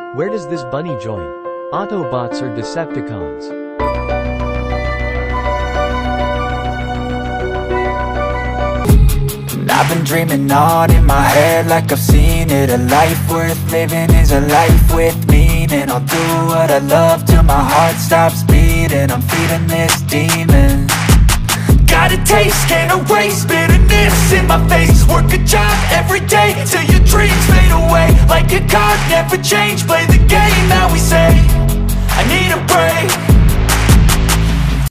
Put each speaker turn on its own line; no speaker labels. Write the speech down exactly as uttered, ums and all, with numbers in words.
Where does this bunny join? Autobots or Decepticons?
I've been dreaming on in my head like I've seen it. A life worth living is a life with meaning. I'll do what I love till my heart stops beating. I'm feeding this demon. Got a taste, can't erase bitterness in my face. Work a job every day till your dreams fade away. Like a card, never change, play the game that we say. I need a break.